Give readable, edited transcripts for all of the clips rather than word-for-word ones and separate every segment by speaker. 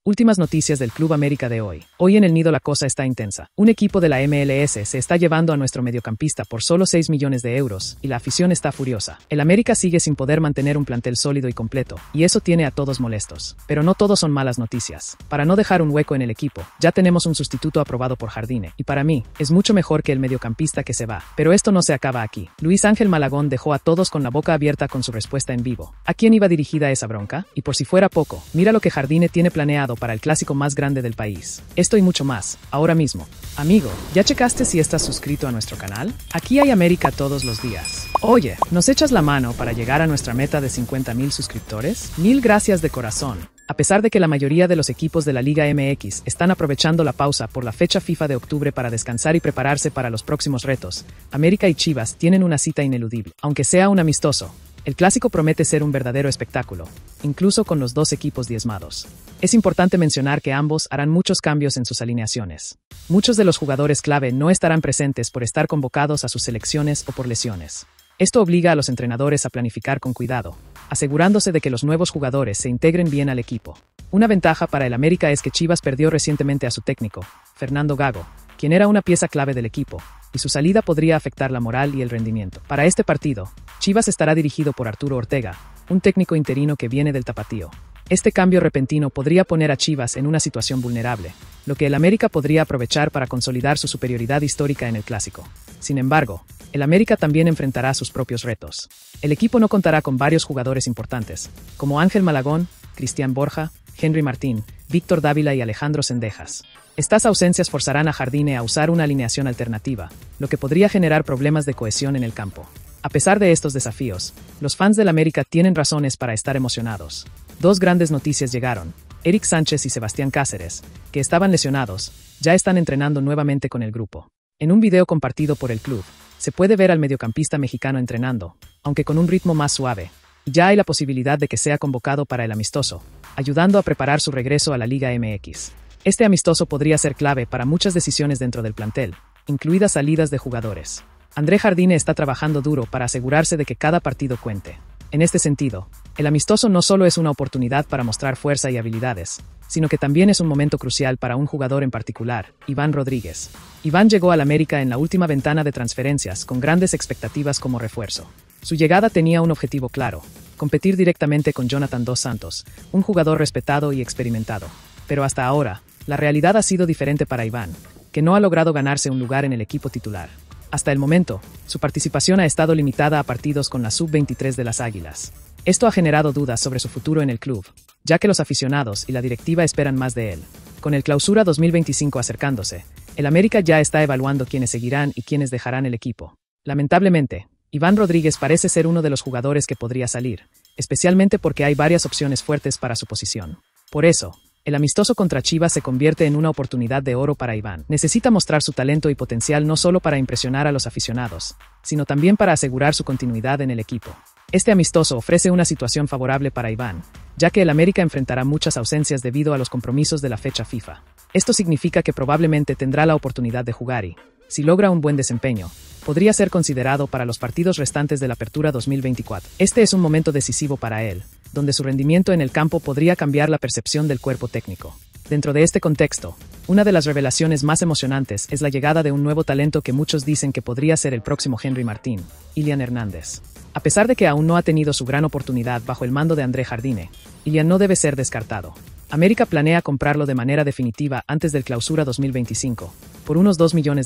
Speaker 1: Últimas noticias del Club América de hoy. Hoy en el Nido la cosa está intensa. Un equipo de la MLS se está llevando a nuestro mediocampista por solo 6 millones de euros, y la afición está furiosa. El América sigue sin poder mantener un plantel sólido y completo, y eso tiene a todos molestos. Pero no todos son malas noticias. Para no dejar un hueco en el equipo, ya tenemos un sustituto aprobado por Jardine, y para mí, es mucho mejor que el mediocampista que se va. Pero esto no se acaba aquí. Luis Ángel Malagón dejó a todos con la boca abierta con su respuesta en vivo. ¿A quién iba dirigida esa bronca? Y por si fuera poco, mira lo que Jardine tiene planeado para el clásico más grande del país. Esto y mucho más, ahora mismo. Amigo, ¿ya checaste si estás suscrito a nuestro canal? Aquí hay América todos los días. Oye, ¿nos echas la mano para llegar a nuestra meta de 50,000 suscriptores? Mil gracias de corazón. A pesar de que la mayoría de los equipos de la Liga MX están aprovechando la pausa por la fecha FIFA de octubre para descansar y prepararse para los próximos retos, América y Chivas tienen una cita ineludible. Aunque sea un amistoso, el clásico promete ser un verdadero espectáculo, incluso con los dos equipos diezmados. Es importante mencionar que ambos harán muchos cambios en sus alineaciones. Muchos de los jugadores clave no estarán presentes por estar convocados a sus selecciones o por lesiones. Esto obliga a los entrenadores a planificar con cuidado, asegurándose de que los nuevos jugadores se integren bien al equipo. Una ventaja para el América es que Chivas perdió recientemente a su técnico, Fernando Gago, quien era una pieza clave del equipo, y su salida podría afectar la moral y el rendimiento. Para este partido, Chivas estará dirigido por Arturo Ortega, un técnico interino que viene del Tapatío. Este cambio repentino podría poner a Chivas en una situación vulnerable, lo que el América podría aprovechar para consolidar su superioridad histórica en el clásico. Sin embargo, el América también enfrentará sus propios retos. El equipo no contará con varios jugadores importantes, como Ángel Malagón, Cristian Borja, Henry Martín, Víctor Dávila y Alejandro Zendejas. Estas ausencias forzarán a Jardine a usar una alineación alternativa, lo que podría generar problemas de cohesión en el campo. A pesar de estos desafíos, los fans del América tienen razones para estar emocionados. Dos grandes noticias llegaron. Eric Sánchez y Sebastián Cáceres, que estaban lesionados, ya están entrenando nuevamente con el grupo. En un video compartido por el club, se puede ver al mediocampista mexicano entrenando, aunque con un ritmo más suave. Ya hay la posibilidad de que sea convocado para el amistoso, ayudando a preparar su regreso a la Liga MX. Este amistoso podría ser clave para muchas decisiones dentro del plantel, incluidas salidas de jugadores. André Jardine está trabajando duro para asegurarse de que cada partido cuente. En este sentido, el amistoso no solo es una oportunidad para mostrar fuerza y habilidades, sino que también es un momento crucial para un jugador en particular, Iván Rodríguez. Iván llegó al América en la última ventana de transferencias con grandes expectativas como refuerzo. Su llegada tenía un objetivo claro: competir directamente con Jonathan Dos Santos, un jugador respetado y experimentado. Pero hasta ahora, la realidad ha sido diferente para Iván, que no ha logrado ganarse un lugar en el equipo titular. Hasta el momento, su participación ha estado limitada a partidos con la sub-23 de las Águilas. Esto ha generado dudas sobre su futuro en el club, ya que los aficionados y la directiva esperan más de él. Con el Clausura 2025 acercándose, el América ya está evaluando quiénes seguirán y quiénes dejarán el equipo. Lamentablemente, Iván Rodríguez parece ser uno de los jugadores que podría salir, especialmente porque hay varias opciones fuertes para su posición. Por eso, el amistoso contra Chivas se convierte en una oportunidad de oro para Iván. Necesita mostrar su talento y potencial no solo para impresionar a los aficionados, sino también para asegurar su continuidad en el equipo. Este amistoso ofrece una situación favorable para Iván, ya que el América enfrentará muchas ausencias debido a los compromisos de la fecha FIFA. Esto significa que probablemente tendrá la oportunidad de jugar y, si logra un buen desempeño, podría ser considerado para los partidos restantes de la Apertura 2024. Este es un momento decisivo para él, donde su rendimiento en el campo podría cambiar la percepción del cuerpo técnico. Dentro de este contexto, una de las revelaciones más emocionantes es la llegada de un nuevo talento que muchos dicen que podría ser el próximo Henry Martín, Ilian Hernández. A pesar de que aún no ha tenido su gran oportunidad bajo el mando de André Jardine, Ilian no debe ser descartado. América planea comprarlo de manera definitiva antes del Clausura 2025, por unos $2 millones.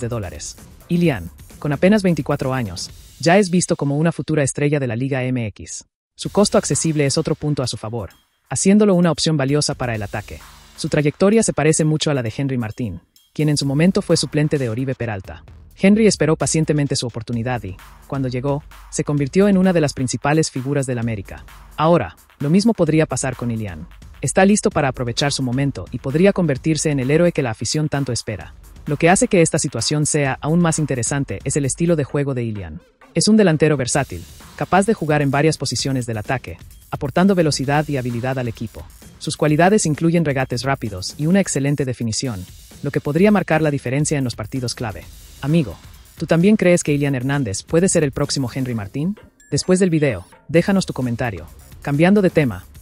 Speaker 1: Ilian, con apenas 24 años, ya es visto como una futura estrella de la Liga MX. Su costo accesible es otro punto a su favor, haciéndolo una opción valiosa para el ataque. Su trayectoria se parece mucho a la de Henry Martín, quien en su momento fue suplente de Oribe Peralta. Henry esperó pacientemente su oportunidad y, cuando llegó, se convirtió en una de las principales figuras del América. Ahora, lo mismo podría pasar con Ilian. Está listo para aprovechar su momento y podría convertirse en el héroe que la afición tanto espera. Lo que hace que esta situación sea aún más interesante es el estilo de juego de Ilian. Es un delantero versátil, capaz de jugar en varias posiciones del ataque, aportando velocidad y habilidad al equipo. Sus cualidades incluyen regates rápidos y una excelente definición, lo que podría marcar la diferencia en los partidos clave. Amigo, ¿tú también crees que Ilian Hernández puede ser el próximo Henry Martín? Después del video, déjanos tu comentario. Cambiando de tema,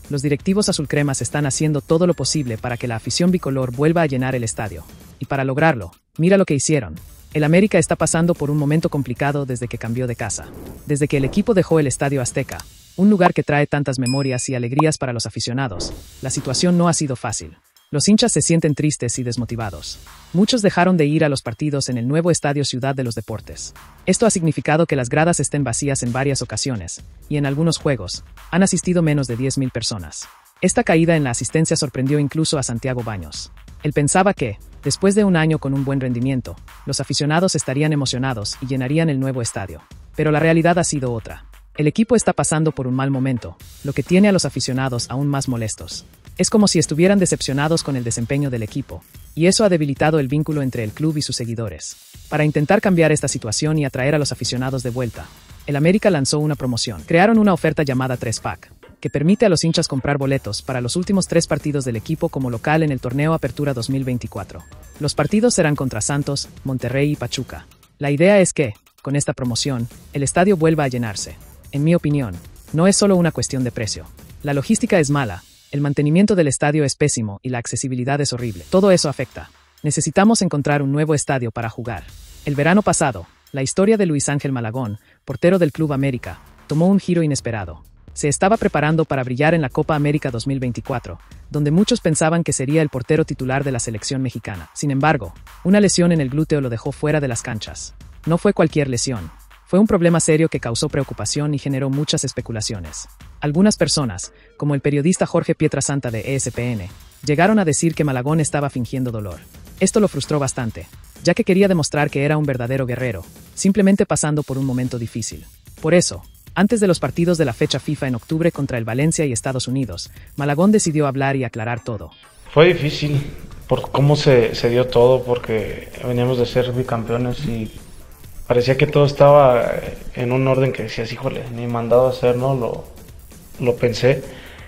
Speaker 1: Los directivos azulcremas están haciendo todo lo posible para que la afición bicolor vuelva a llenar el estadio. Y para lograrlo, mira lo que hicieron. El América está pasando por un momento complicado desde que cambió de casa. Desde que el equipo dejó el Estadio Azteca, un lugar que trae tantas memorias y alegrías para los aficionados, la situación no ha sido fácil. Los hinchas se sienten tristes y desmotivados. Muchos dejaron de ir a los partidos en el nuevo Estadio Ciudad de los Deportes. Esto ha significado que las gradas estén vacías en varias ocasiones, y en algunos juegos, han asistido menos de 10,000 personas. Esta caída en la asistencia sorprendió incluso a Santiago Baños. Él pensaba que, después de un año con un buen rendimiento, los aficionados estarían emocionados y llenarían el nuevo estadio. Pero la realidad ha sido otra. El equipo está pasando por un mal momento, lo que tiene a los aficionados aún más molestos. Es como si estuvieran decepcionados con el desempeño del equipo, y eso ha debilitado el vínculo entre el club y sus seguidores. Para intentar cambiar esta situación y atraer a los aficionados de vuelta, el América lanzó una promoción. Crearon una oferta llamada 3-Pack, que permite a los hinchas comprar boletos para los últimos 3 partidos del equipo como local en el torneo Apertura 2024. Los partidos serán contra Santos, Monterrey y Pachuca. La idea es que, con esta promoción, el estadio vuelva a llenarse. En mi opinión, no es solo una cuestión de precio. La logística es mala, el mantenimiento del estadio es pésimo y la accesibilidad es horrible. Todo eso afecta. Necesitamos encontrar un nuevo estadio para jugar. El verano pasado, la historia de Luis Ángel Malagón, portero del Club América, tomó un giro inesperado. Se estaba preparando para brillar en la Copa América 2024, donde muchos pensaban que sería el portero titular de la selección mexicana. Sin embargo, una lesión en el glúteo lo dejó fuera de las canchas. No fue cualquier lesión. Fue un problema serio que causó preocupación y generó muchas especulaciones. Algunas personas, como el periodista Jorge Pietrasanta de ESPN, llegaron a decir que Malagón estaba fingiendo dolor. Esto lo frustró bastante, ya que quería demostrar que era un verdadero guerrero, simplemente pasando por un momento difícil. Por eso, antes de los partidos de la fecha FIFA en octubre contra el Valencia y Estados Unidos, Malagón decidió hablar y aclarar todo.
Speaker 2: Fue difícil por cómo se dio todo, porque veníamos de ser bicampeones y parecía que todo estaba en un orden que decías, híjole, ni mandado a hacer, ¿no? Lo pensé.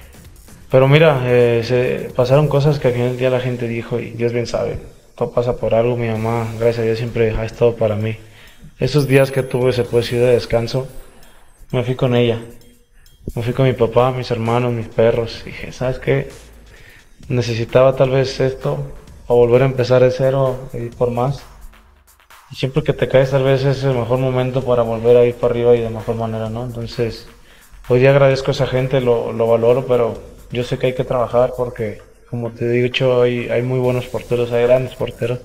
Speaker 2: Pero mira, se pasaron cosas que al final del día la gente dijo y Dios bien sabe. Todo pasa por algo. Mi mamá, gracias a Dios, siempre ha estado para mí. Esos días que tuve, se puede decir, de descanso, me fui con ella. Me fui con mi papá, mis hermanos, mis perros. Y dije, ¿sabes qué? Necesitaba tal vez esto, o volver a empezar de cero y ir por más. Y siempre que te caes, tal vez es el mejor momento para volver a ir para arriba y de mejor manera, ¿no? Entonces, hoy día agradezco a esa gente, lo valoro, pero yo sé que hay que trabajar porque, como te he dicho, hay muy buenos porteros, hay grandes porteros.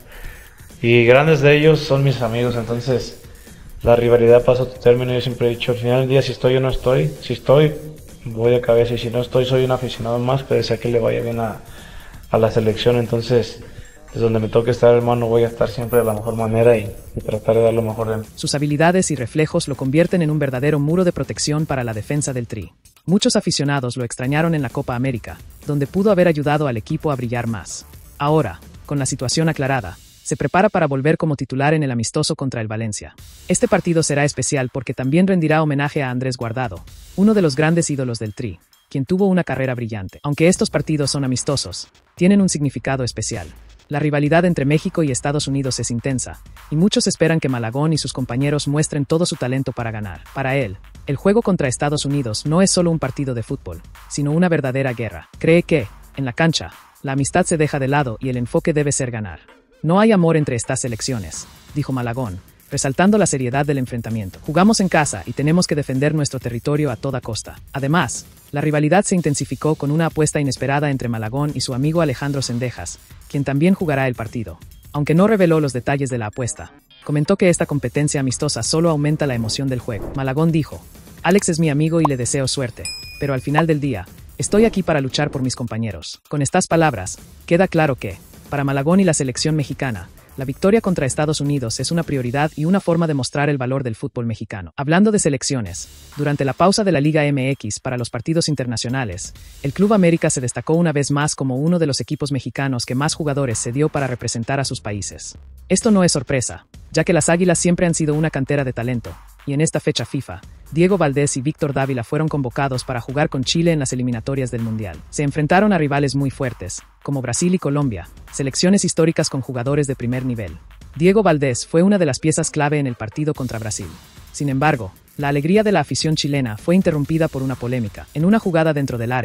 Speaker 2: Y grandes de ellos son mis amigos, entonces la rivalidad pasa a tu término. Yo siempre he dicho, al final del día, si estoy o no estoy, si estoy, voy de cabeza, y si no estoy, soy un aficionado más que desea que le vaya bien a la selección. Entonces, es donde me toque estar, hermano, voy a estar siempre de la mejor manera y tratar de dar lo mejor de mí.
Speaker 1: Sus habilidades y reflejos lo convierten en un verdadero muro de protección para la defensa del Tri. Muchos aficionados lo extrañaron en la Copa América, donde pudo haber ayudado al equipo a brillar más. Ahora, con la situación aclarada, se prepara para volver como titular en el amistoso contra el Valencia. Este partido será especial porque también rendirá homenaje a Andrés Guardado, uno de los grandes ídolos del Tri, quien tuvo una carrera brillante. Aunque estos partidos son amistosos, tienen un significado especial. La rivalidad entre México y Estados Unidos es intensa, y muchos esperan que Malagón y sus compañeros muestren todo su talento para ganar. Para él, el juego contra Estados Unidos no es solo un partido de fútbol, sino una verdadera guerra. Cree que, en la cancha, la amistad se deja de lado y el enfoque debe ser ganar. No hay amor entre estas selecciones, dijo Malagón, resaltando la seriedad del enfrentamiento. Jugamos en casa y tenemos que defender nuestro territorio a toda costa. Además, la rivalidad se intensificó con una apuesta inesperada entre Malagón y su amigo Alejandro Zendejas, quien también jugará el partido. Aunque no reveló los detalles de la apuesta, comentó que esta competencia amistosa solo aumenta la emoción del juego. Malagón dijo, Alex es mi amigo y le deseo suerte, pero al final del día, estoy aquí para luchar por mis compañeros. Con estas palabras, queda claro que, para Malagón y la selección mexicana, la victoria contra Estados Unidos es una prioridad y una forma de mostrar el valor del fútbol mexicano. Hablando de selecciones, durante la pausa de la Liga MX para los partidos internacionales, el Club América se destacó una vez más como uno de los equipos mexicanos que más jugadores se dio para representar a sus países. Esto no es sorpresa, ya que las Águilas siempre han sido una cantera de talento, y en esta fecha FIFA, Diego Valdés y Víctor Dávila fueron convocados para jugar con Chile en las eliminatorias del Mundial. Se enfrentaron a rivales muy fuertes, como Brasil y Colombia, selecciones históricas con jugadores de primer nivel. Diego Valdés fue una de las piezas clave en el partido contra Brasil. Sin embargo, la alegría de la afición chilena fue interrumpida por una polémica. En una jugada dentro del área,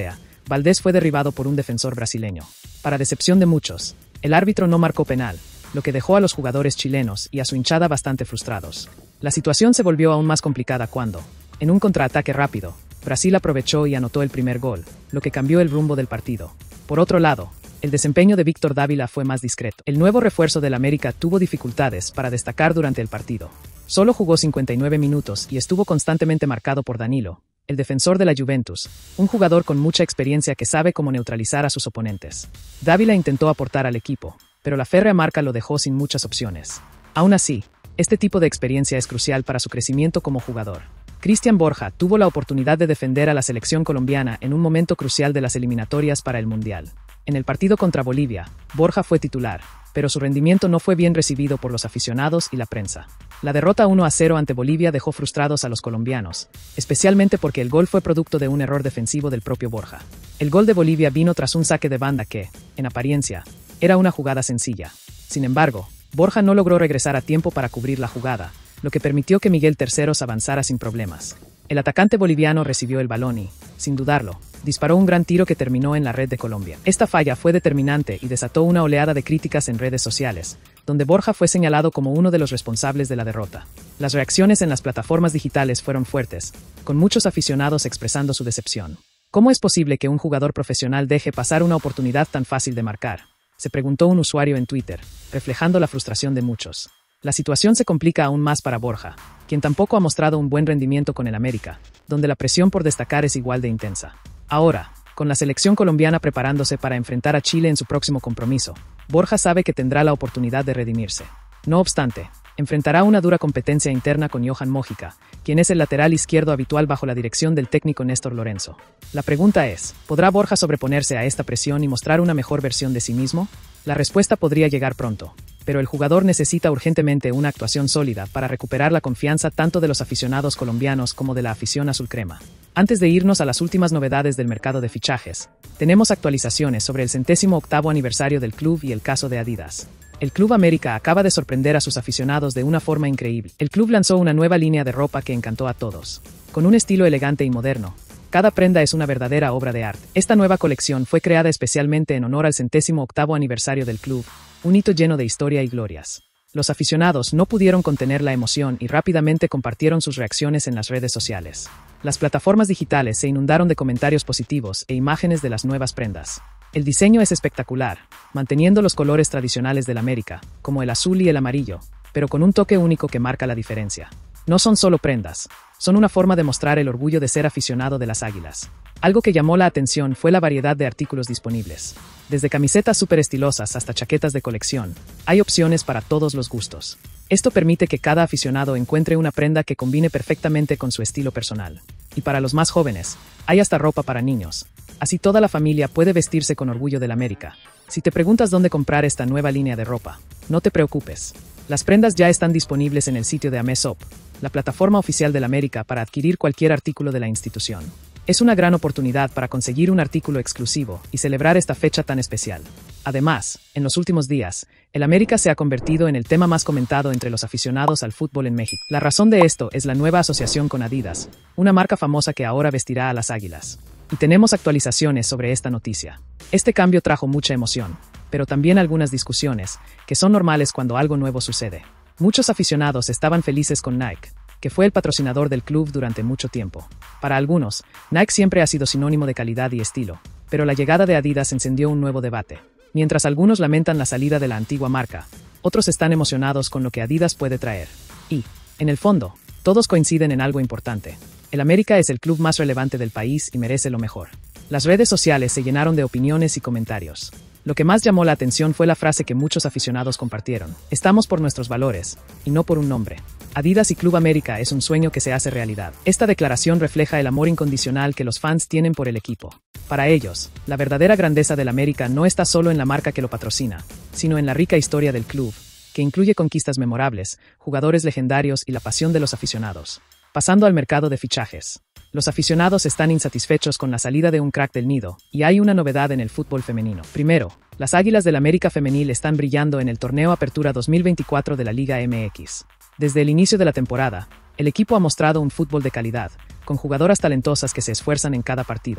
Speaker 1: Valdés fue derribado por un defensor brasileño. Para decepción de muchos, el árbitro no marcó penal, lo que dejó a los jugadores chilenos y a su hinchada bastante frustrados. La situación se volvió aún más complicada cuando, en un contraataque rápido, Brasil aprovechó y anotó el primer gol, lo que cambió el rumbo del partido. Por otro lado, el desempeño de Víctor Dávila fue más discreto. El nuevo refuerzo del América tuvo dificultades para destacar durante el partido. Solo jugó 59 minutos y estuvo constantemente marcado por Danilo, el defensor de la Juventus, un jugador con mucha experiencia que sabe cómo neutralizar a sus oponentes. Dávila intentó aportar al equipo, pero la férrea marca lo dejó sin muchas opciones. Aún así, este tipo de experiencia es crucial para su crecimiento como jugador. Cristian Borja tuvo la oportunidad de defender a la selección colombiana en un momento crucial de las eliminatorias para el Mundial. En el partido contra Bolivia, Borja fue titular, pero su rendimiento no fue bien recibido por los aficionados y la prensa. La derrota 1-0 ante Bolivia dejó frustrados a los colombianos, especialmente porque el gol fue producto de un error defensivo del propio Borja. El gol de Bolivia vino tras un saque de banda que, en apariencia, era una jugada sencilla. Sin embargo, Borja no logró regresar a tiempo para cubrir la jugada, lo que permitió que Miguel Terceros avanzara sin problemas. El atacante boliviano recibió el balón y, sin dudarlo, disparó un gran tiro que terminó en la red de Colombia. Esta falla fue determinante y desató una oleada de críticas en redes sociales, donde Borja fue señalado como uno de los responsables de la derrota. Las reacciones en las plataformas digitales fueron fuertes, con muchos aficionados expresando su decepción. ¿Cómo es posible que un jugador profesional deje pasar una oportunidad tan fácil de marcar?, se preguntó un usuario en Twitter, reflejando la frustración de muchos. La situación se complica aún más para Borja, quien tampoco ha mostrado un buen rendimiento con el América, donde la presión por destacar es igual de intensa. Ahora, con la selección colombiana preparándose para enfrentar a Chile en su próximo compromiso, Borja sabe que tendrá la oportunidad de redimirse. No obstante, enfrentará una dura competencia interna con Johan Mojica, quien es el lateral izquierdo habitual bajo la dirección del técnico Néstor Lorenzo. La pregunta es, ¿podrá Borja sobreponerse a esta presión y mostrar una mejor versión de sí mismo? La respuesta podría llegar pronto, pero el jugador necesita urgentemente una actuación sólida para recuperar la confianza tanto de los aficionados colombianos como de la afición azulcrema. Antes de irnos a las últimas novedades del mercado de fichajes, tenemos actualizaciones sobre el 108º aniversario del club y el caso de Adidas. El Club América acaba de sorprender a sus aficionados de una forma increíble. El club lanzó una nueva línea de ropa que encantó a todos. Con un estilo elegante y moderno, cada prenda es una verdadera obra de arte. Esta nueva colección fue creada especialmente en honor al 108º aniversario del club, un hito lleno de historia y glorias. Los aficionados no pudieron contener la emoción y rápidamente compartieron sus reacciones en las redes sociales. Las plataformas digitales se inundaron de comentarios positivos e imágenes de las nuevas prendas. El diseño es espectacular, manteniendo los colores tradicionales del América, como el azul y el amarillo, pero con un toque único que marca la diferencia. No son solo prendas, son una forma de mostrar el orgullo de ser aficionado de las Águilas. Algo que llamó la atención fue la variedad de artículos disponibles. Desde camisetas súper estilosas hasta chaquetas de colección, hay opciones para todos los gustos. Esto permite que cada aficionado encuentre una prenda que combine perfectamente con su estilo personal. Y para los más jóvenes, hay hasta ropa para niños. Así toda la familia puede vestirse con orgullo del América. Si te preguntas dónde comprar esta nueva línea de ropa, no te preocupes. Las prendas ya están disponibles en el sitio de Ameshop, la plataforma oficial del América para adquirir cualquier artículo de la institución. Es una gran oportunidad para conseguir un artículo exclusivo y celebrar esta fecha tan especial. Además, en los últimos días, el América se ha convertido en el tema más comentado entre los aficionados al fútbol en México. La razón de esto es la nueva asociación con Adidas, una marca famosa que ahora vestirá a las Águilas. Y tenemos actualizaciones sobre esta noticia. Este cambio trajo mucha emoción, pero también algunas discusiones, que son normales cuando algo nuevo sucede. Muchos aficionados estaban felices con Nike, que fue el patrocinador del club durante mucho tiempo. Para algunos, Nike siempre ha sido sinónimo de calidad y estilo, pero la llegada de Adidas encendió un nuevo debate. Mientras algunos lamentan la salida de la antigua marca, otros están emocionados con lo que Adidas puede traer. Y, en el fondo, todos coinciden en algo importante. El América es el club más relevante del país y merece lo mejor. Las redes sociales se llenaron de opiniones y comentarios. Lo que más llamó la atención fue la frase que muchos aficionados compartieron. Estamos por nuestros valores, y no por un nombre. Adidas y Club América es un sueño que se hace realidad. Esta declaración refleja el amor incondicional que los fans tienen por el equipo. Para ellos, la verdadera grandeza del América no está solo en la marca que lo patrocina, sino en la rica historia del club, que incluye conquistas memorables, jugadores legendarios y la pasión de los aficionados. Pasando al mercado de fichajes. Los aficionados están insatisfechos con la salida de un crack del nido, y hay una novedad en el fútbol femenino. Primero, las Águilas del América Femenil están brillando en el torneo Apertura 2024 de la Liga MX. Desde el inicio de la temporada, el equipo ha mostrado un fútbol de calidad, con jugadoras talentosas que se esfuerzan en cada partido.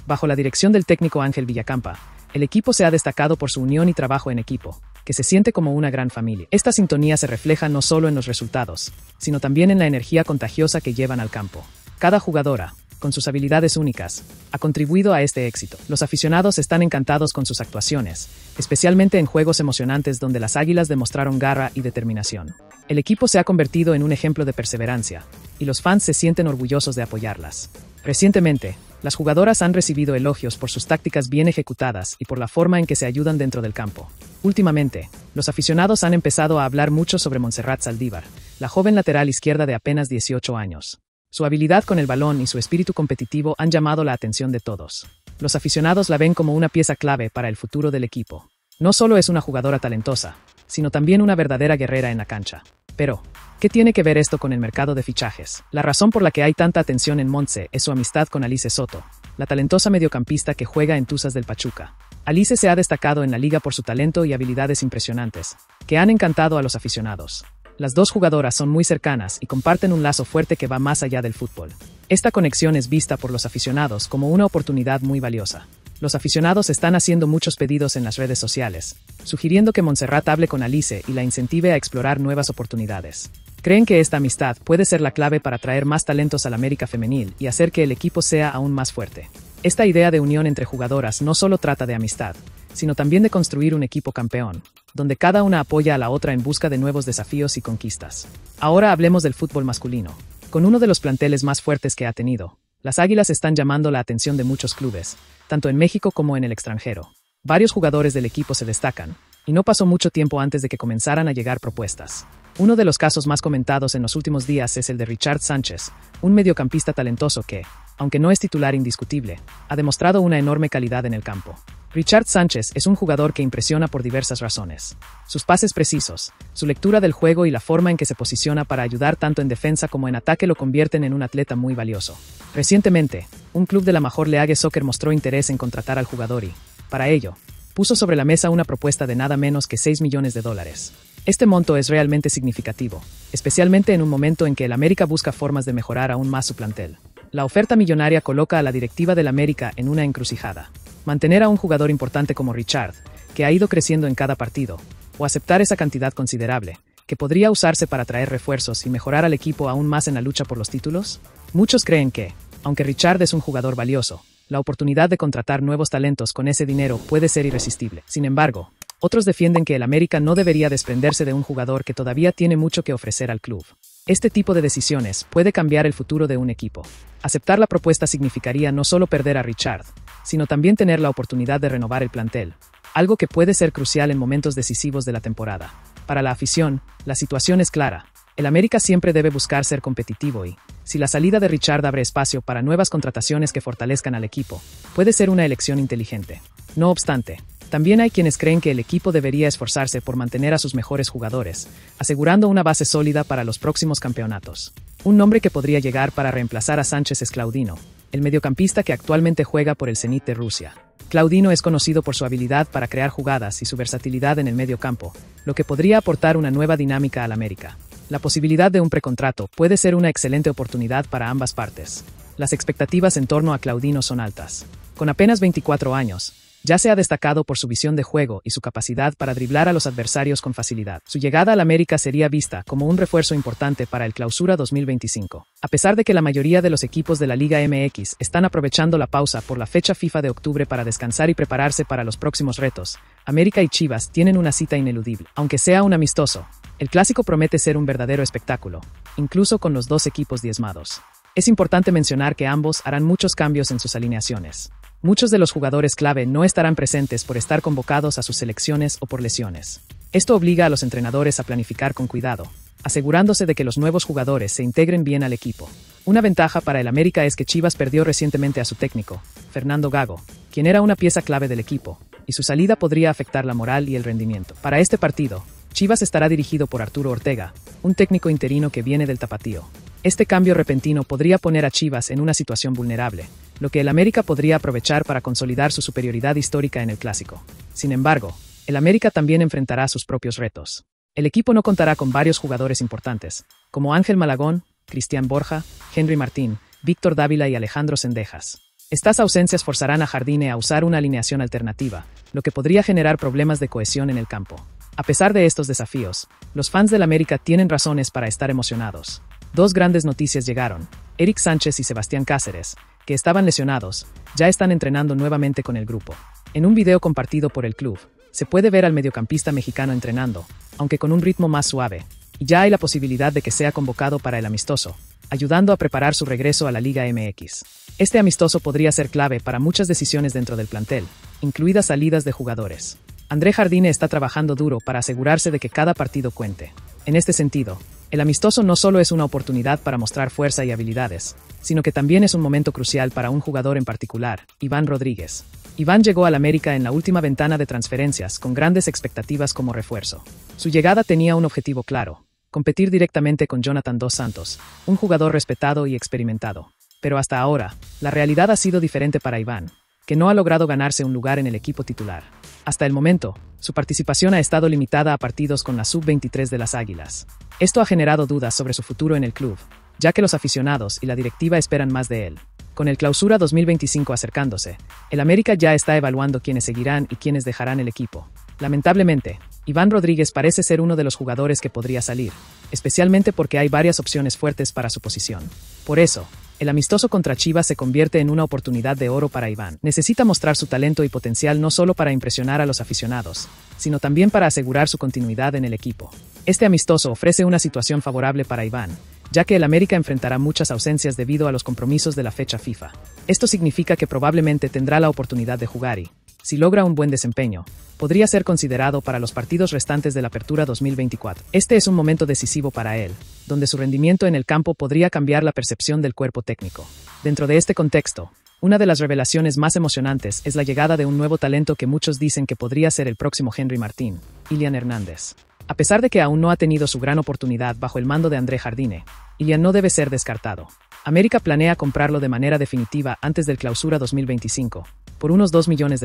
Speaker 1: Bajo la dirección del técnico Ángel Villacampa, el equipo se ha destacado por su unión y trabajo en equipo, que se siente como una gran familia. Esta sintonía se refleja no solo en los resultados, sino también en la energía contagiosa que llevan al campo. Cada jugadora, con sus habilidades únicas, ha contribuido a este éxito. Los aficionados están encantados con sus actuaciones, especialmente en juegos emocionantes donde las Águilas demostraron garra y determinación. El equipo se ha convertido en un ejemplo de perseverancia, y los fans se sienten orgullosos de apoyarlas. Recientemente, las jugadoras han recibido elogios por sus tácticas bien ejecutadas y por la forma en que se ayudan dentro del campo. Últimamente, los aficionados han empezado a hablar mucho sobre Montserrat Saldívar, la joven lateral izquierda de apenas 18 años. Su habilidad con el balón y su espíritu competitivo han llamado la atención de todos. Los aficionados la ven como una pieza clave para el futuro del equipo. No solo es una jugadora talentosa, sino también una verdadera guerrera en la cancha. Pero, ¿qué tiene que ver esto con el mercado de fichajes? La razón por la que hay tanta atención en Montse es su amistad con Alice Soto, la talentosa mediocampista que juega en Tuzas del Pachuca. Alice se ha destacado en la liga por su talento y habilidades impresionantes, que han encantado a los aficionados. Las dos jugadoras son muy cercanas y comparten un lazo fuerte que va más allá del fútbol. Esta conexión es vista por los aficionados como una oportunidad muy valiosa. Los aficionados están haciendo muchos pedidos en las redes sociales, sugiriendo que Montserrat hable con Alice y la incentive a explorar nuevas oportunidades. Creen que esta amistad puede ser la clave para traer más talentos al América femenil y hacer que el equipo sea aún más fuerte. Esta idea de unión entre jugadoras no solo trata de amistad, sino también de construir un equipo campeón, donde cada una apoya a la otra en busca de nuevos desafíos y conquistas. Ahora hablemos del fútbol masculino. Con uno de los planteles más fuertes que ha tenido, las Águilas están llamando la atención de muchos clubes, tanto en México como en el extranjero. Varios jugadores del equipo se destacan, y no pasó mucho tiempo antes de que comenzaran a llegar propuestas. Uno de los casos más comentados en los últimos días es el de Richard Sánchez, un mediocampista talentoso que, aunque no es titular indiscutible, ha demostrado una enorme calidad en el campo. Richard Sánchez es un jugador que impresiona por diversas razones. Sus pases precisos, su lectura del juego y la forma en que se posiciona para ayudar tanto en defensa como en ataque lo convierten en un atleta muy valioso. Recientemente, un club de la Major League Soccer mostró interés en contratar al jugador y, para ello, puso sobre la mesa una propuesta de nada menos que $6 millones. Este monto es realmente significativo, especialmente en un momento en que el América busca formas de mejorar aún más su plantel. La oferta millonaria coloca a la directiva del América en una encrucijada. Mantener a un jugador importante como Richard, que ha ido creciendo en cada partido, o aceptar esa cantidad considerable, que podría usarse para traer refuerzos y mejorar al equipo aún más en la lucha por los títulos. Muchos creen que, aunque Richard es un jugador valioso, la oportunidad de contratar nuevos talentos con ese dinero puede ser irresistible. Sin embargo, otros defienden que el América no debería desprenderse de un jugador que todavía tiene mucho que ofrecer al club. Este tipo de decisiones puede cambiar el futuro de un equipo. Aceptar la propuesta significaría no solo perder a Richard, sino también tener la oportunidad de renovar el plantel, algo que puede ser crucial en momentos decisivos de la temporada. Para la afición, la situación es clara. El América siempre debe buscar ser competitivo y, si la salida de Richard abre espacio para nuevas contrataciones que fortalezcan al equipo, puede ser una elección inteligente. No obstante, también hay quienes creen que el equipo debería esforzarse por mantener a sus mejores jugadores, asegurando una base sólida para los próximos campeonatos. Un nombre que podría llegar para reemplazar a Sánchez es Claudino, el mediocampista que actualmente juega por el Zenit de Rusia. Claudino es conocido por su habilidad para crear jugadas y su versatilidad en el medio campo, lo que podría aportar una nueva dinámica al América. La posibilidad de un precontrato puede ser una excelente oportunidad para ambas partes. Las expectativas en torno a Claudino son altas. Con apenas 24 años, ya se ha destacado por su visión de juego y su capacidad para driblar a los adversarios con facilidad. Su llegada al América sería vista como un refuerzo importante para el Clausura 2025. A pesar de que la mayoría de los equipos de la Liga MX están aprovechando la pausa por la fecha FIFA de octubre para descansar y prepararse para los próximos retos, América y Chivas tienen una cita ineludible. Aunque sea un amistoso, el clásico promete ser un verdadero espectáculo, incluso con los dos equipos diezmados. Es importante mencionar que ambos harán muchos cambios en sus alineaciones. Muchos de los jugadores clave no estarán presentes por estar convocados a sus selecciones o por lesiones. Esto obliga a los entrenadores a planificar con cuidado, asegurándose de que los nuevos jugadores se integren bien al equipo. Una ventaja para el América es que Chivas perdió recientemente a su técnico, Fernando Gago, quien era una pieza clave del equipo, y su salida podría afectar la moral y el rendimiento. Para este partido, Chivas estará dirigido por Arturo Ortega, un técnico interino que viene del Tapatío. Este cambio repentino podría poner a Chivas en una situación vulnerable, lo que el América podría aprovechar para consolidar su superioridad histórica en el clásico. Sin embargo, el América también enfrentará sus propios retos. El equipo no contará con varios jugadores importantes, como Ángel Malagón, Cristian Borja, Henry Martín, Víctor Dávila y Alejandro Cendejas. Estas ausencias forzarán a Jardine a usar una alineación alternativa, lo que podría generar problemas de cohesión en el campo. A pesar de estos desafíos, los fans del América tienen razones para estar emocionados. Dos grandes noticias llegaron. Eric Sánchez y Sebastián Cáceres, que estaban lesionados, ya están entrenando nuevamente con el grupo. En un video compartido por el club, se puede ver al mediocampista mexicano entrenando, aunque con un ritmo más suave, y ya hay la posibilidad de que sea convocado para el amistoso, ayudando a preparar su regreso a la Liga MX. Este amistoso podría ser clave para muchas decisiones dentro del plantel, incluidas salidas de jugadores. André Jardine está trabajando duro para asegurarse de que cada partido cuente. En este sentido, el amistoso no solo es una oportunidad para mostrar fuerza y habilidades, sino que también es un momento crucial para un jugador en particular, Iván Rodríguez. Iván llegó al América en la última ventana de transferencias con grandes expectativas como refuerzo. Su llegada tenía un objetivo claro: competir directamente con Jonathan Dos Santos, un jugador respetado y experimentado. Pero hasta ahora, la realidad ha sido diferente para Iván, que no ha logrado ganarse un lugar en el equipo titular. Hasta el momento, su participación ha estado limitada a partidos con la sub-23 de las Águilas. Esto ha generado dudas sobre su futuro en el club, ya que los aficionados y la directiva esperan más de él. Con el Clausura 2025 acercándose, el América ya está evaluando quiénes seguirán y quiénes dejarán el equipo. Lamentablemente, Iván Rodríguez parece ser uno de los jugadores que podría salir, especialmente porque hay varias opciones fuertes para su posición. Por eso, el amistoso contra Chivas se convierte en una oportunidad de oro para Iván. Necesita mostrar su talento y potencial no solo para impresionar a los aficionados, sino también para asegurar su continuidad en el equipo. Este amistoso ofrece una situación favorable para Iván, ya que el América enfrentará muchas ausencias debido a los compromisos de la fecha FIFA. Esto significa que probablemente tendrá la oportunidad de jugar y, si logra un buen desempeño, podría ser considerado para los partidos restantes de la Apertura 2024. Este es un momento decisivo para él, donde su rendimiento en el campo podría cambiar la percepción del cuerpo técnico. Dentro de este contexto, una de las revelaciones más emocionantes es la llegada de un nuevo talento que muchos dicen que podría ser el próximo Henry Martín, Ilian Hernández. A pesar de que aún no ha tenido su gran oportunidad bajo el mando de André Jardine, Ilian no debe ser descartado. América planea comprarlo de manera definitiva antes del Clausura 2025, por unos $2 millones.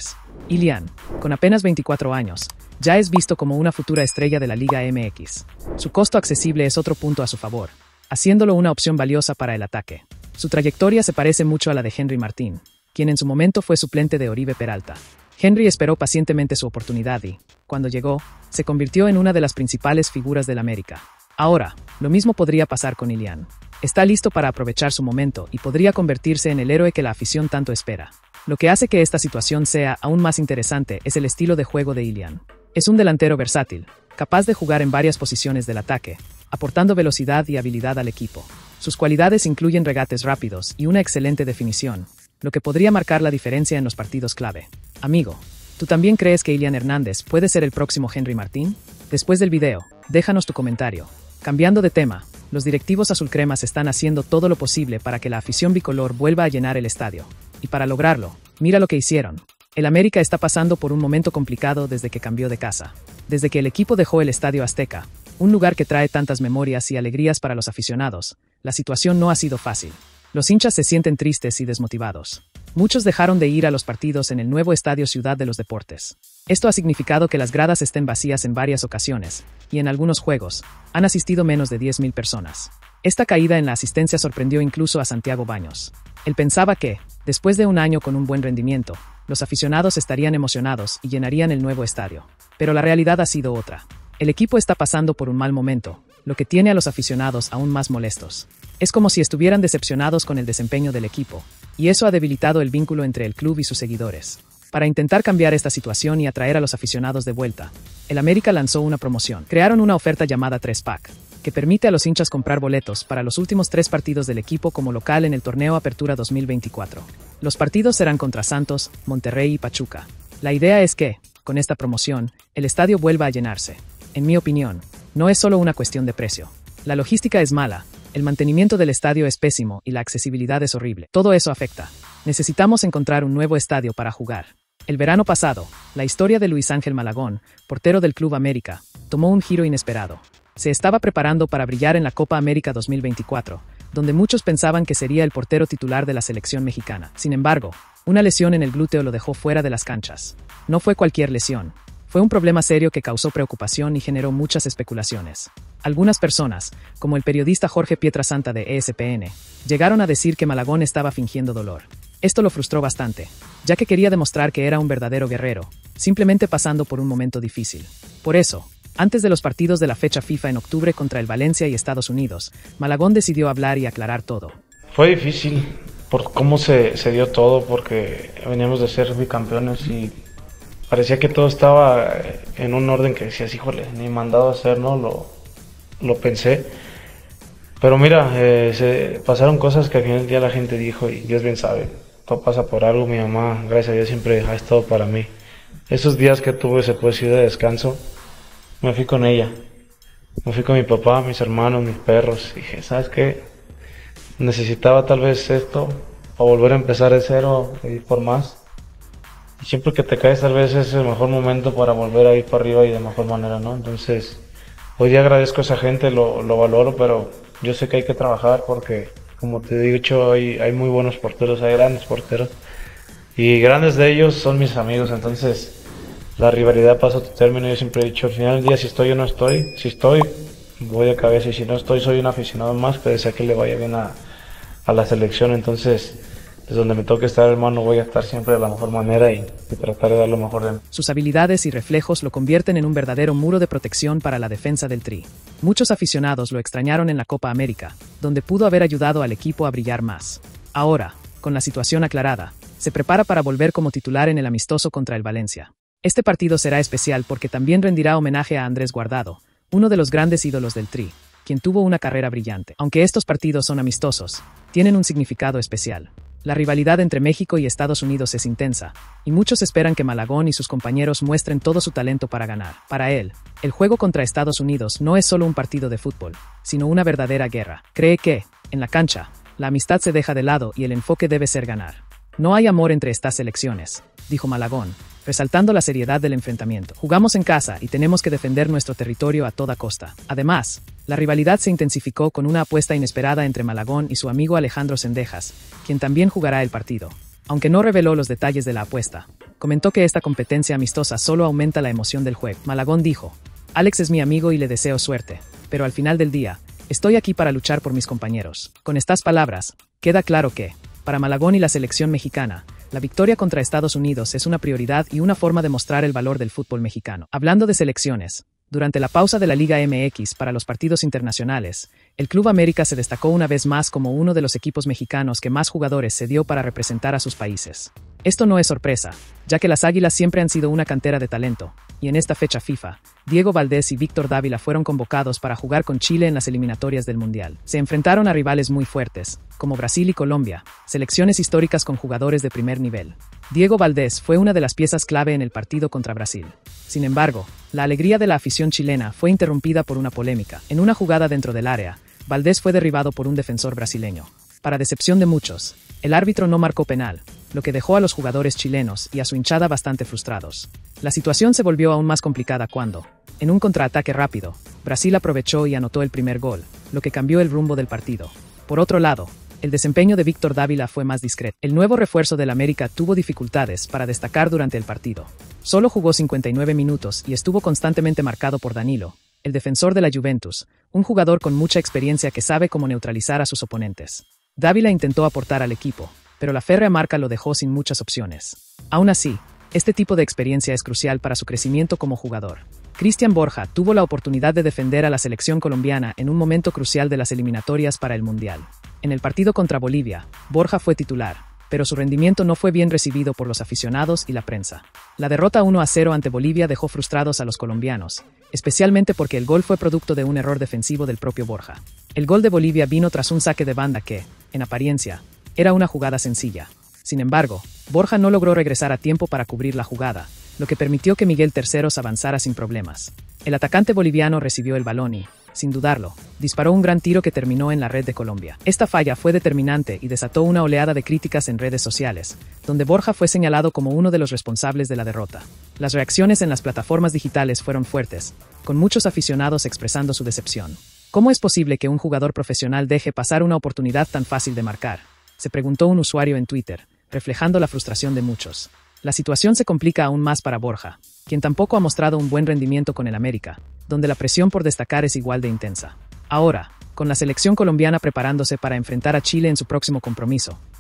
Speaker 1: Ilian, con apenas 24 años, ya es visto como una futura estrella de la Liga MX. Su costo accesible es otro punto a su favor, haciéndolo una opción valiosa para el ataque. Su trayectoria se parece mucho a la de Henry Martín, quien en su momento fue suplente de Oribe Peralta. Henry esperó pacientemente su oportunidad y, cuando llegó, se convirtió en una de las principales figuras del América. Ahora, lo mismo podría pasar con Ilian. Está listo para aprovechar su momento y podría convertirse en el héroe que la afición tanto espera. Lo que hace que esta situación sea aún más interesante es el estilo de juego de Ilian. Es un delantero versátil, capaz de jugar en varias posiciones del ataque, aportando velocidad y habilidad al equipo. Sus cualidades incluyen regates rápidos y una excelente definición, lo que podría marcar la diferencia en los partidos clave. Amigo, ¿tú también crees que Ilian Hernández puede ser el próximo Henry Martín? Después del video, déjanos tu comentario. Cambiando de tema, los directivos azulcremas están haciendo todo lo posible para que la afición bicolor vuelva a llenar el estadio. Y para lograrlo, mira lo que hicieron. El América está pasando por un momento complicado desde que cambió de casa. Desde que el equipo dejó el Estadio Azteca, un lugar que trae tantas memorias y alegrías para los aficionados, la situación no ha sido fácil. Los hinchas se sienten tristes y desmotivados. Muchos dejaron de ir a los partidos en el nuevo Estadio Ciudad de los Deportes. Esto ha significado que las gradas estén vacías en varias ocasiones, y en algunos juegos, han asistido menos de 10,000 personas. Esta caída en la asistencia sorprendió incluso a Santiago Baños. Él pensaba que, después de un año con un buen rendimiento, los aficionados estarían emocionados y llenarían el nuevo estadio. Pero la realidad ha sido otra. El equipo está pasando por un mal momento, lo que tiene a los aficionados aún más molestos. Es como si estuvieran decepcionados con el desempeño del equipo, y eso ha debilitado el vínculo entre el club y sus seguidores. Para intentar cambiar esta situación y atraer a los aficionados de vuelta, el América lanzó una promoción. Crearon una oferta llamada 3-Pack, que permite a los hinchas comprar boletos para los últimos 3 partidos del equipo como local en el torneo Apertura 2024. Los partidos serán contra Santos, Monterrey y Pachuca. La idea es que, con esta promoción, el estadio vuelva a llenarse. En mi opinión, no es solo una cuestión de precio. La logística es mala, el mantenimiento del estadio es pésimo y la accesibilidad es horrible. Todo eso afecta. Necesitamos encontrar un nuevo estadio para jugar. El verano pasado, la historia de Luis Ángel Malagón, portero del Club América, tomó un giro inesperado. Se estaba preparando para brillar en la Copa América 2024, donde muchos pensaban que sería el portero titular de la selección mexicana. Sin embargo, una lesión en el glúteo lo dejó fuera de las canchas. No fue cualquier lesión. Fue un problema serio que causó preocupación y generó muchas especulaciones. Algunas personas, como el periodista Jorge Pietrasanta de ESPN, llegaron a decir que Malagón estaba fingiendo dolor. Esto lo frustró bastante, ya que quería demostrar que era un verdadero guerrero, simplemente pasando por un momento difícil. Por eso, antes de los partidos de la fecha FIFA en octubre contra el Valencia y Estados Unidos, Malagón decidió hablar y aclarar todo.
Speaker 2: Fue difícil por cómo se dio todo, porque veníamos de ser bicampeones y parecía que todo estaba en un orden que decías, híjole, ni mandado a hacer, ¿no? Lo pensé. Pero mira, se pasaron cosas que al final del día la gente dijo y Dios bien sabe, todo pasa por algo. Mi mamá, gracias a Dios, siempre ha estado para mí. Esos días que tuve, se puede decir, de descanso, me fui con ella. Me fui con mi papá, mis hermanos, mis perros. Y dije, ¿sabes qué? Necesitaba tal vez esto, o volver a empezar de cero, e ir por más. Y siempre que te caes, tal vez es el mejor momento para volver a ir para arriba y de mejor manera, ¿no? Entonces, hoy día agradezco a esa gente, lo valoro, pero yo sé que hay que trabajar porque, como te he dicho, hay muy buenos porteros, hay grandes porteros. Y grandes de ellos son mis amigos, entonces la rivalidad pasa a tu término. Yo siempre he dicho, al final del día, si estoy o no estoy, si estoy, voy de cabeza, y si no estoy, soy un aficionado más que desea que le vaya bien a la selección. Entonces, desde donde me toque estar, hermano, voy a estar siempre de la mejor manera y tratar de dar lo mejor de mí.
Speaker 1: Sus habilidades y reflejos lo convierten en un verdadero muro de protección para la defensa del Tri. Muchos aficionados lo extrañaron en la Copa América, donde pudo haber ayudado al equipo a brillar más. Ahora, con la situación aclarada, se prepara para volver como titular en el amistoso contra el Valencia. Este partido será especial porque también rendirá homenaje a Andrés Guardado, uno de los grandes ídolos del Tri, quien tuvo una carrera brillante. Aunque estos partidos son amistosos, tienen un significado especial. La rivalidad entre México y Estados Unidos es intensa, y muchos esperan que Malagón y sus compañeros muestren todo su talento para ganar. Para él, el juego contra Estados Unidos no es solo un partido de fútbol, sino una verdadera guerra. Cree que, en la cancha, la amistad se deja de lado y el enfoque debe ser ganar. No hay amor entre estas selecciones, dijo Malagón, resaltando la seriedad del enfrentamiento. Jugamos en casa y tenemos que defender nuestro territorio a toda costa. Además, la rivalidad se intensificó con una apuesta inesperada entre Malagón y su amigo Alejandro Sendejas, quien también jugará el partido. Aunque no reveló los detalles de la apuesta, comentó que esta competencia amistosa solo aumenta la emoción del juego. Malagón dijo, Alex es mi amigo y le deseo suerte, pero al final del día, estoy aquí para luchar por mis compañeros. Con estas palabras, queda claro que, para Malagón y la selección mexicana, la victoria contra Estados Unidos es una prioridad y una forma de mostrar el valor del fútbol mexicano. Hablando de selecciones, durante la pausa de la Liga MX para los partidos internacionales, el Club América se destacó una vez más como uno de los equipos mexicanos que más jugadores cedió para representar a sus países. Esto no es sorpresa, ya que las Águilas siempre han sido una cantera de talento, y en esta fecha FIFA, Diego Valdés y Víctor Dávila fueron convocados para jugar con Chile en las eliminatorias del Mundial. Se enfrentaron a rivales muy fuertes, como Brasil y Colombia, selecciones históricas con jugadores de primer nivel. Diego Valdés fue una de las piezas clave en el partido contra Brasil. Sin embargo, la alegría de la afición chilena fue interrumpida por una polémica. En una jugada dentro del área, Valdés fue derribado por un defensor brasileño. Para decepción de muchos, el árbitro no marcó penal, lo que dejó a los jugadores chilenos y a su hinchada bastante frustrados. La situación se volvió aún más complicada cuando, en un contraataque rápido, Brasil aprovechó y anotó el primer gol, lo que cambió el rumbo del partido. Por otro lado, el desempeño de Víctor Dávila fue más discreto. El nuevo refuerzo del América tuvo dificultades para destacar durante el partido. Solo jugó 59 minutos y estuvo constantemente marcado por Danilo, el defensor de la Juventus, un jugador con mucha experiencia que sabe cómo neutralizar a sus oponentes. Dávila intentó aportar al equipo, pero la férrea marca lo dejó sin muchas opciones. Aún así, este tipo de experiencia es crucial para su crecimiento como jugador. Cristian Borja tuvo la oportunidad de defender a la selección colombiana en un momento crucial de las eliminatorias para el Mundial. En el partido contra Bolivia, Borja fue titular, pero su rendimiento no fue bien recibido por los aficionados y la prensa. La derrota 1-0 ante Bolivia dejó frustrados a los colombianos, especialmente porque el gol fue producto de un error defensivo del propio Borja. El gol de Bolivia vino tras un saque de banda que, en apariencia, era una jugada sencilla. Sin embargo, Borja no logró regresar a tiempo para cubrir la jugada, lo que permitió que Miguel Terceros avanzara sin problemas. El atacante boliviano recibió el balón y, sin dudarlo, disparó un gran tiro que terminó en la red de Colombia. Esta falla fue determinante y desató una oleada de críticas en redes sociales, donde Borja fue señalado como uno de los responsables de la derrota. Las reacciones en las plataformas digitales fueron fuertes, con muchos aficionados expresando su decepción. ¿Cómo es posible que un jugador profesional deje pasar una oportunidad tan fácil de marcar?, se preguntó un usuario en Twitter, reflejando la frustración de muchos. La situación se complica aún más para Borja, quien tampoco ha mostrado un buen rendimiento con el América, donde la presión por destacar es igual de intensa. Ahora, con la selección colombiana preparándose para enfrentar a Chile en su próximo compromiso,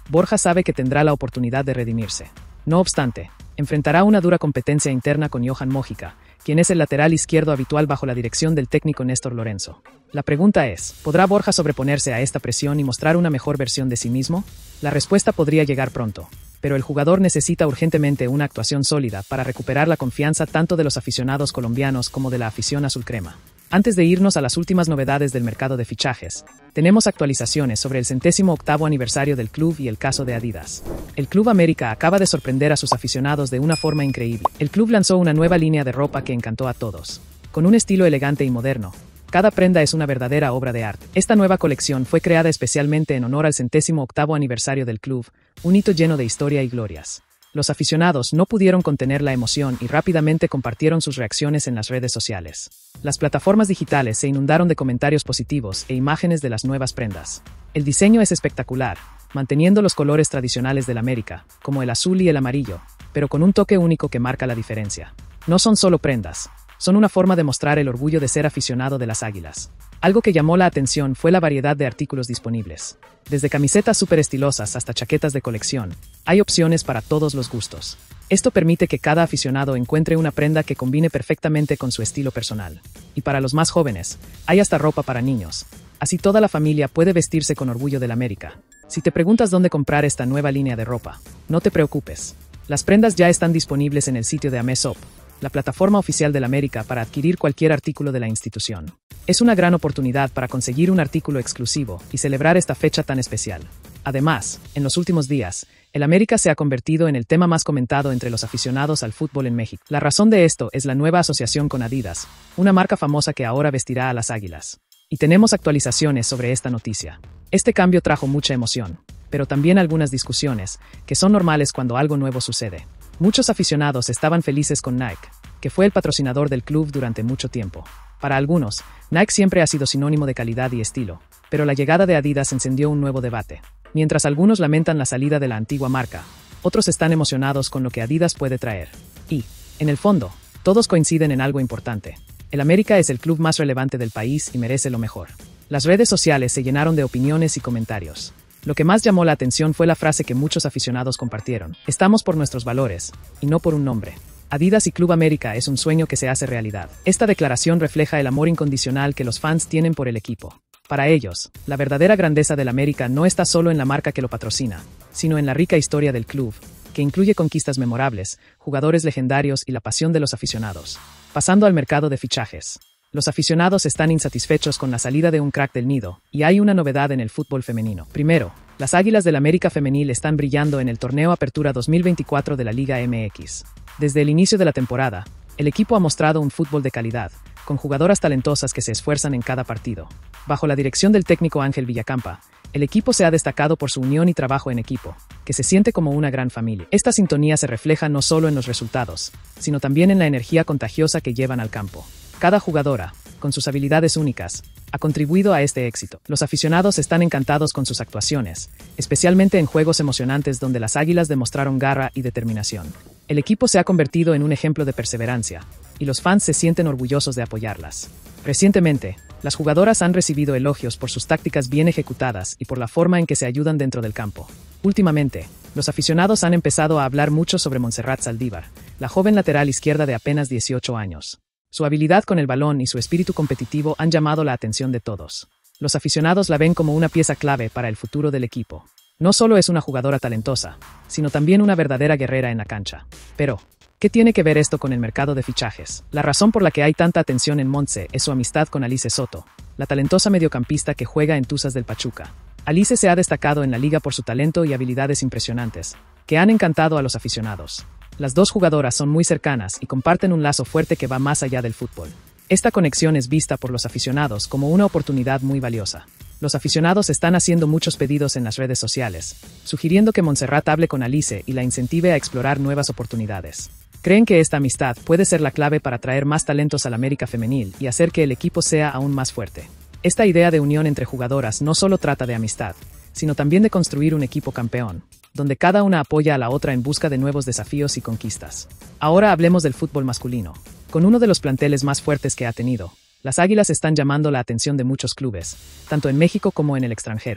Speaker 1: Borja sabe que tendrá la oportunidad de redimirse. No obstante, enfrentará una dura competencia interna con Johan Mojica, quien es el lateral izquierdo habitual bajo la dirección del técnico Néstor Lorenzo. La pregunta es, ¿podrá Borja sobreponerse a esta presión y mostrar una mejor versión de sí mismo? La respuesta podría llegar pronto, pero el jugador necesita urgentemente una actuación sólida para recuperar la confianza tanto de los aficionados colombianos como de la afición azulcrema. Antes de irnos a las últimas novedades del mercado de fichajes, tenemos actualizaciones sobre el 108º aniversario del club y el caso de Adidas. El Club América acaba de sorprender a sus aficionados de una forma increíble. El club lanzó una nueva línea de ropa que encantó a todos. Con un estilo elegante y moderno, cada prenda es una verdadera obra de arte. Esta nueva colección fue creada especialmente en honor al 108º aniversario del club, un hito lleno de historia y glorias. Los aficionados no pudieron contener la emoción y rápidamente compartieron sus reacciones en las redes sociales. Las plataformas digitales se inundaron de comentarios positivos e imágenes de las nuevas prendas. El diseño es espectacular, manteniendo los colores tradicionales del América, como el azul y el amarillo, pero con un toque único que marca la diferencia. No son solo prendas, son una forma de mostrar el orgullo de ser aficionado de las Águilas. Algo que llamó la atención fue la variedad de artículos disponibles. Desde camisetas súper estilosas hasta chaquetas de colección, hay opciones para todos los gustos. Esto permite que cada aficionado encuentre una prenda que combine perfectamente con su estilo personal. Y para los más jóvenes, hay hasta ropa para niños. Así toda la familia puede vestirse con orgullo del América. Si te preguntas dónde comprar esta nueva línea de ropa, no te preocupes. Las prendas ya están disponibles en el sitio de Ameshop, la plataforma oficial del América para adquirir cualquier artículo de la institución. Es una gran oportunidad para conseguir un artículo exclusivo y celebrar esta fecha tan especial. Además, en los últimos días, el América se ha convertido en el tema más comentado entre los aficionados al fútbol en México. La razón de esto es la nueva asociación con Adidas, una marca famosa que ahora vestirá a las Águilas. Y tenemos actualizaciones sobre esta noticia. Este cambio trajo mucha emoción, pero también algunas discusiones, que son normales cuando algo nuevo sucede. Muchos aficionados estaban felices con Nike, que fue el patrocinador del club durante mucho tiempo. Para algunos, Nike siempre ha sido sinónimo de calidad y estilo, pero la llegada de Adidas encendió un nuevo debate. Mientras algunos lamentan la salida de la antigua marca, otros están emocionados con lo que Adidas puede traer. Y, en el fondo, todos coinciden en algo importante. El América es el club más relevante del país y merece lo mejor. Las redes sociales se llenaron de opiniones y comentarios. Lo que más llamó la atención fue la frase que muchos aficionados compartieron: "Estamos por nuestros valores, y no por un nombre". Adidas y Club América es un sueño que se hace realidad. Esta declaración refleja el amor incondicional que los fans tienen por el equipo. Para ellos, la verdadera grandeza del América no está solo en la marca que lo patrocina, sino en la rica historia del club, que incluye conquistas memorables, jugadores legendarios y la pasión de los aficionados. Pasando al mercado de fichajes. Los aficionados están insatisfechos con la salida de un crack del nido, y hay una novedad en el fútbol femenino. Primero, las Águilas del América Femenil están brillando en el torneo Apertura 2024 de la Liga MX. Desde el inicio de la temporada, el equipo ha mostrado un fútbol de calidad, con jugadoras talentosas que se esfuerzan en cada partido. Bajo la dirección del técnico Ángel Villacampa, el equipo se ha destacado por su unión y trabajo en equipo, que se siente como una gran familia. Esta sintonía se refleja no solo en los resultados, sino también en la energía contagiosa que llevan al campo. Cada jugadora, con sus habilidades únicas, ha contribuido a este éxito. Los aficionados están encantados con sus actuaciones, especialmente en juegos emocionantes donde las Águilas demostraron garra y determinación. El equipo se ha convertido en un ejemplo de perseverancia, y los fans se sienten orgullosos de apoyarlas. Recientemente, las jugadoras han recibido elogios por sus tácticas bien ejecutadas y por la forma en que se ayudan dentro del campo. Últimamente, los aficionados han empezado a hablar mucho sobre Montserrat Saldívar, la joven lateral izquierda de apenas 18 años. Su habilidad con el balón y su espíritu competitivo han llamado la atención de todos. Los aficionados la ven como una pieza clave para el futuro del equipo. No solo es una jugadora talentosa, sino también una verdadera guerrera en la cancha. Pero, ¿qué tiene que ver esto con el mercado de fichajes? La razón por la que hay tanta atención en Montse es su amistad con Alice Soto, la talentosa mediocampista que juega en Tuzas del Pachuca. Alice se ha destacado en la liga por su talento y habilidades impresionantes, que han encantado a los aficionados. Las dos jugadoras son muy cercanas y comparten un lazo fuerte que va más allá del fútbol. Esta conexión es vista por los aficionados como una oportunidad muy valiosa. Los aficionados están haciendo muchos pedidos en las redes sociales, sugiriendo que Montserrat hable con Alice y la incentive a explorar nuevas oportunidades. Creen que esta amistad puede ser la clave para traer más talentos al América Femenil y hacer que el equipo sea aún más fuerte. Esta idea de unión entre jugadoras no solo trata de amistad, sino también de construir un equipo campeón, donde cada una apoya a la otra en busca de nuevos desafíos y conquistas. Ahora hablemos del fútbol masculino. Con uno de los planteles más fuertes que ha tenido, las Águilas están llamando la atención de muchos clubes, tanto en México como en el extranjero.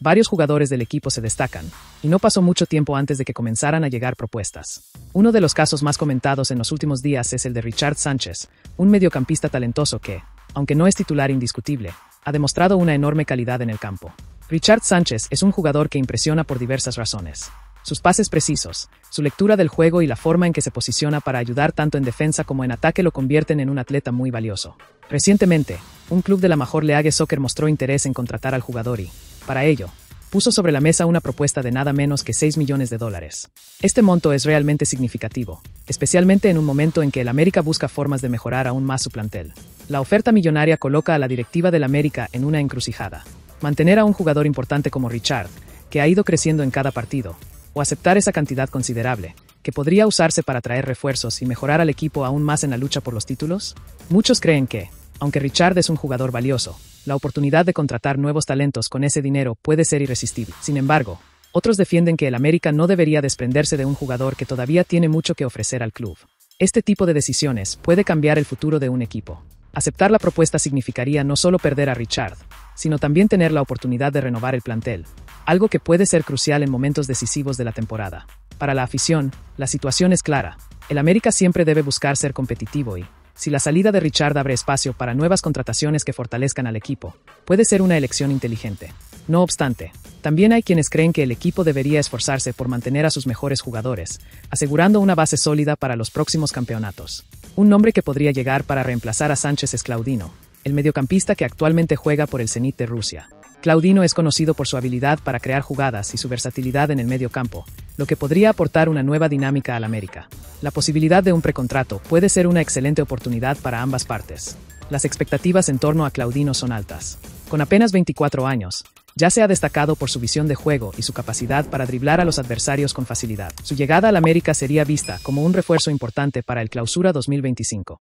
Speaker 1: Varios jugadores del equipo se destacan, y no pasó mucho tiempo antes de que comenzaran a llegar propuestas. Uno de los casos más comentados en los últimos días es el de Richard Sánchez, un mediocampista talentoso que, aunque no es titular indiscutible, ha demostrado una enorme calidad en el campo. Richard Sánchez es un jugador que impresiona por diversas razones. Sus pases precisos, su lectura del juego y la forma en que se posiciona para ayudar tanto en defensa como en ataque lo convierten en un atleta muy valioso. Recientemente, un club de la Major League Soccer mostró interés en contratar al jugador y, para ello, puso sobre la mesa una propuesta de nada menos que $6 millones. Este monto es realmente significativo, especialmente en un momento en que el América busca formas de mejorar aún más su plantel. La oferta millonaria coloca a la directiva del América en una encrucijada. Mantener a un jugador importante como Richard, que ha ido creciendo en cada partido, o aceptar esa cantidad considerable, que podría usarse para traer refuerzos y mejorar al equipo aún más en la lucha por los títulos. Muchos creen que, aunque Richard es un jugador valioso, la oportunidad de contratar nuevos talentos con ese dinero puede ser irresistible. Sin embargo, otros defienden que el América no debería desprenderse de un jugador que todavía tiene mucho que ofrecer al club. Este tipo de decisiones puede cambiar el futuro de un equipo. Aceptar la propuesta significaría no solo perder a Richard, sino también tener la oportunidad de renovar el plantel, algo que puede ser crucial en momentos decisivos de la temporada. Para la afición, la situación es clara. El América siempre debe buscar ser competitivo y, si la salida de Richard abre espacio para nuevas contrataciones que fortalezcan al equipo, puede ser una elección inteligente. No obstante, también hay quienes creen que el equipo debería esforzarse por mantener a sus mejores jugadores, asegurando una base sólida para los próximos campeonatos. Un nombre que podría llegar para reemplazar a Sánchez es Claudino, el mediocampista que actualmente juega por el Zenit de Rusia. Claudino es conocido por su habilidad para crear jugadas y su versatilidad en el medio campo, lo que podría aportar una nueva dinámica al América. La posibilidad de un precontrato puede ser una excelente oportunidad para ambas partes. Las expectativas en torno a Claudino son altas. Con apenas 24 años, ya se ha destacado por su visión de juego y su capacidad para driblar a los adversarios con facilidad. Su llegada al América sería vista como un refuerzo importante para el Clausura 2025.